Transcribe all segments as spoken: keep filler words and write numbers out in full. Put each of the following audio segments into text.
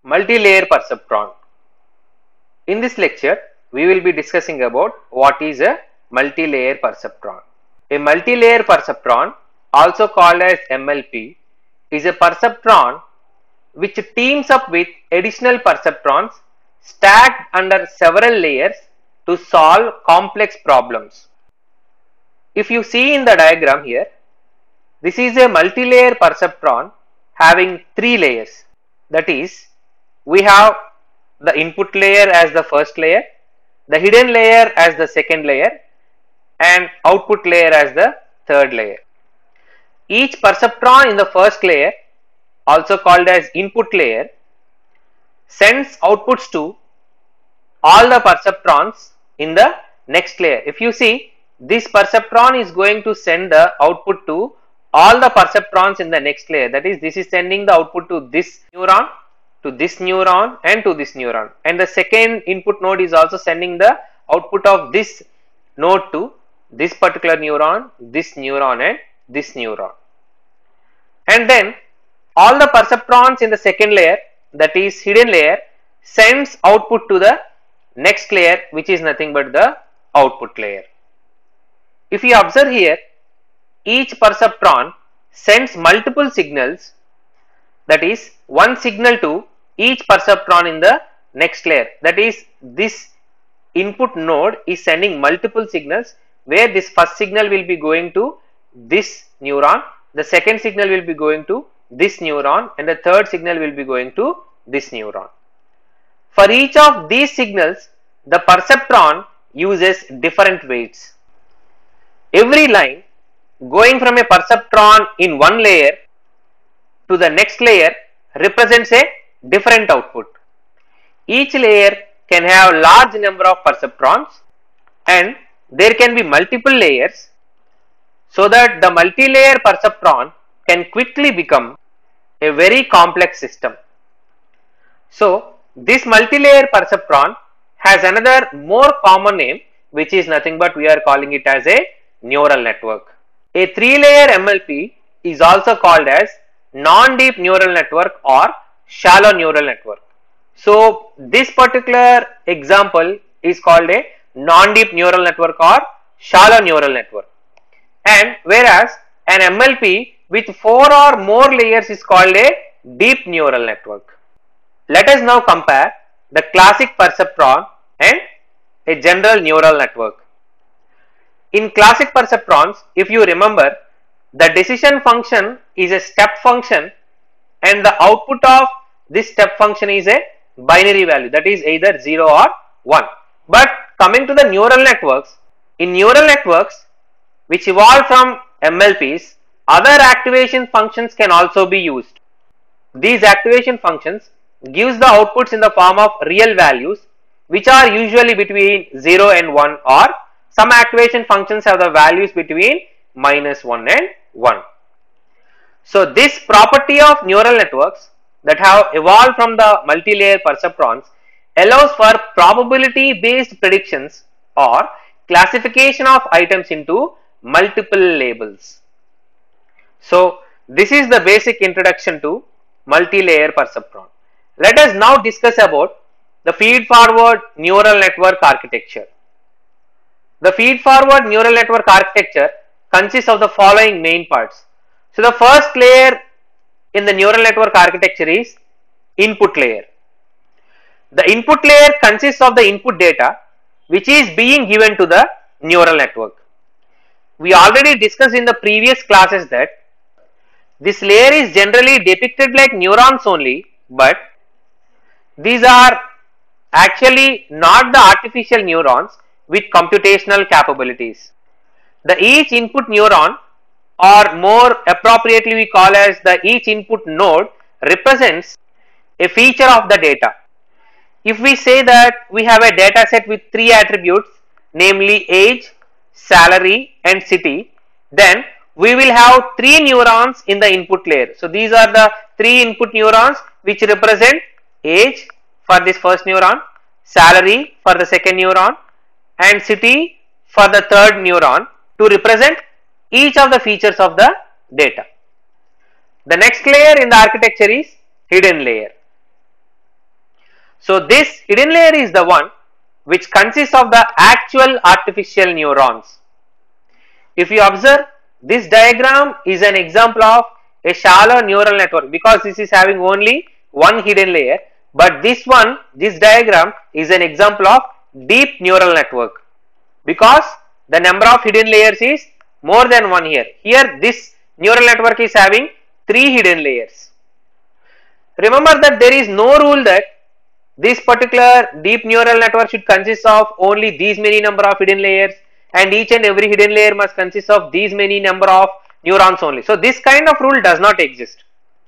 multi-layer perceptron. In this lecture, we will be discussing about what is a multi-layer perceptron. A multi-layer perceptron, also called as M L P, is a perceptron which teams up with additional perceptrons stacked under several layers to solve complex problems. If you see in the diagram here, this is a multi-layer perceptron having three layers. That is, we have the input layer as the first layer, the hidden layer as the second layer, and output layer as the third layer. Each perceptron in the first layer, also called as input layer, sends outputs to all the perceptrons in the next layer. If you see, this perceptron is going to send the output to all the perceptrons in the next layer. That is, this is sending the output to this neuron, to this neuron, and to this neuron. And the second input node is also sending the output of this node to this particular neuron, this neuron, and this neuron. And then all the perceptrons in the second layer, that is hidden layer, sends output to the next layer, which is nothing but the output layer. If you observe here, each perceptron sends multiple signals, that is one signal to each perceptron in the next layer. That is, this input node is sending multiple signals, where this first signal will be going to this neuron, the second signal will be going to this neuron, and the third signal will be going to this neuron. For each of these signals, the perceptron uses different weights. Every line going from a perceptron in one layer to the next layer represents a different output. Each layer can have large number of perceptrons, and there can be multiple layers, so that the multi-layer perceptron can quickly become a very complex system. So this multi-layer perceptron has another more common name, which is nothing but we are calling it as a neural network. A three-layer M L P is also called as non-deep neural network or shallow neural network. So this particular example is called a non-deep neural network or shallow neural network, and whereas an M L P with four or more layers is called a deep neural network. Let us now compare the classic perceptron and a general neural network. In classic perceptrons, if you remember, the decision function is a step function, and the output of this step function is a binary value, that is either zero or one. But coming to the neural networks, in neural networks which evolved from M L Ps, other activation functions can also be used. These activation functions gives the outputs in the form of real values, which are usually between zero and one, or some activation functions have the values between minus one and one. So this property of neural networks that have evolved from the multi-layer perceptrons allows for probability based predictions or classification of items into multiple labels. So this is the basic introduction to multi-layer perceptron. Let us now discuss about the feed-forward neural network architecture. The feed-forward neural network architecture consists of the following main parts. So the first layer in the neural network architecture is input layer. The input layer consists of the input data which is being given to the neural network. We already discussed in the previous classes that this layer is generally depicted like neurons only, but these are actually not the artificial neurons with computational capabilities. The each input neuron, or more appropriately we call as the each input node, represents a feature of the data. If we say that we have a data set with three attributes, namely age, salary, and city, then we will have three neurons in the input layer. So these are the three input neurons which represent age for this first neuron, salary for the second neuron, and city for the third neuron, to represent each of the features of the data. The next layer in the architecture is hidden layer. So this hidden layer is the one which consists of the actual artificial neurons. If you observe, this diagram is an example of a shallow neural network because this is having only one hidden layer, but this one, this diagram is an example of deep neural network because the number of hidden layers is more than one here. Here this neural network is having three hidden layers. Remember that there is no rule that this particular deep neural network should consist of only these many number of hidden layers and each and every hidden layer must consist of these many number of neurons only. So this kind of rule does not exist.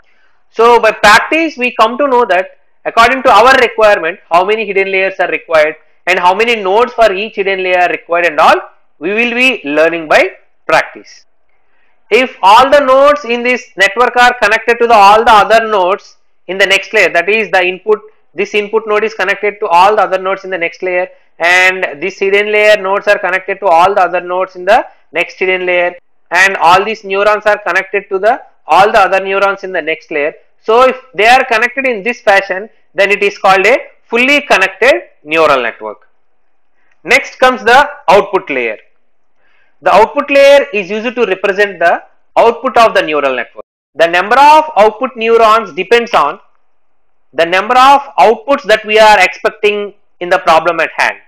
So by practice we come to know that according to our requirement how many hidden layers are required and how many nodes for each hidden layer are required and all, we will be learning by practice. If all the nodes in this network are connected to the all the other nodes in the next layer, that is the input, this input node is connected to all the other nodes in the next layer and this hidden layer nodes are connected to all the other nodes in the next hidden layer and all these neurons are connected to the all the other neurons in the next layer. So if they are connected in this fashion, then it is called a fully connected neural network. Next comes the output layer. The output layer is used to represent the output of the neural network. The number of output neurons depends on the number of outputs that we are expecting in the problem at hand.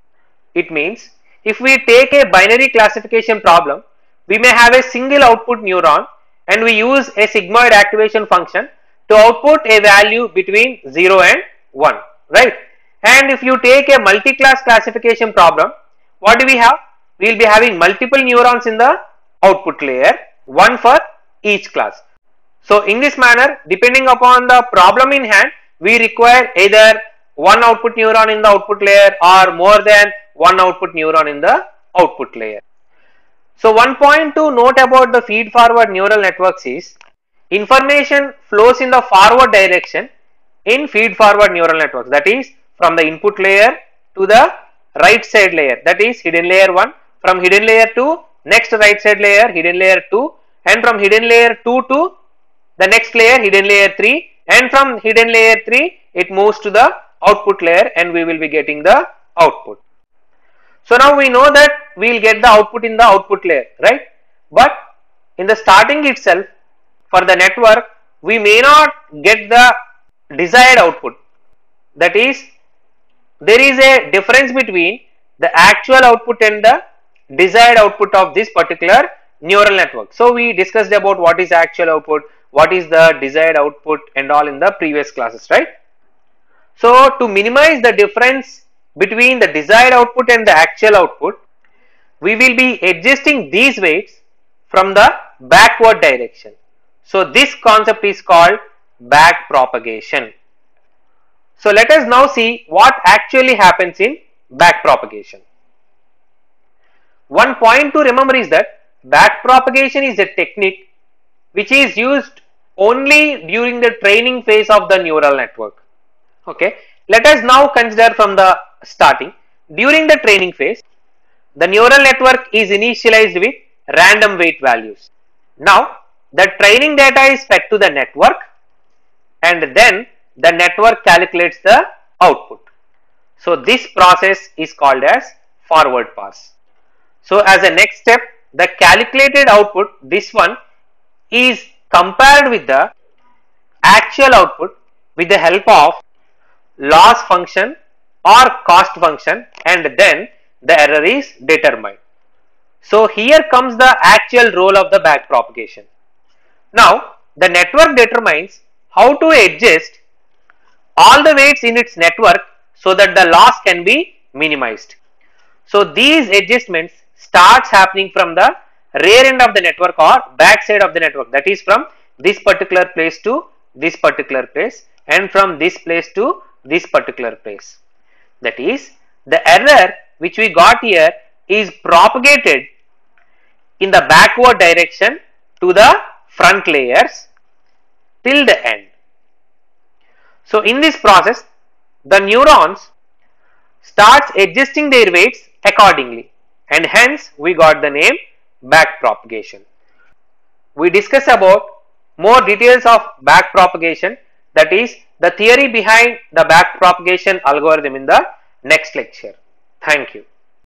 It means if we take a binary classification problem, we may have a single output neuron and we use a sigmoid activation function to output a value between zero and one, right? And if you take a multi-class classification problem, what do we have? We will be having multiple neurons in the output layer, one for each class. So in this manner, depending upon the problem in hand, we require either one output neuron in the output layer or more than one output neuron in the output layer. So one point to note about the feed forward neural networks is information flows in the forward direction in feed forward neural networks, that is from the input layer to the right side layer, that is hidden layer one, from hidden layer to next right side layer hidden layer two, and from hidden layer two to the next layer hidden layer three, and from hidden layer three it moves to the output layer and we will be getting the output. So now we know that we will get the output in the output layer, right? But in the starting itself for the network we may not get the desired output. That is, there is a difference between the actual output and the desired output of this particular neural network. So we discussed about what is actual output, what is the desired output and all in the previous classes, right? So to minimize the difference between the desired output and the actual output, we will be adjusting these weights from the backward direction. So this concept is called back propagation. So let us now see what actually happens in back propagation. One point to remember is that back propagation is a technique which is used only during the training phase of the neural network. Okay, let us now consider from the starting. During the training phase, the neural network is initialized with random weight values. Now the training data is fed to the network and then the network calculates the output. So this process is called as forward pass. So as a next step, the calculated output, this one, is compared with the actual output with the help of loss function or cost function, and then the error is determined. So here comes the actual role of the back propagation. Now the network determines how to adjust all the weights in its network so that the loss can be minimized. So these adjustments starts happening from the rear end of the network or back side of the network, that is from this particular place to this particular place and from this place to this particular place. That is, the error which we got here is propagated in the backward direction to the front layers till the end. So in this process, the neurons starts adjusting their weights accordingly, and hence we got the name back propagation. We discuss about more details of back propagation. that is the theory behind the backpropagation algorithm in the next lecture. Thank you.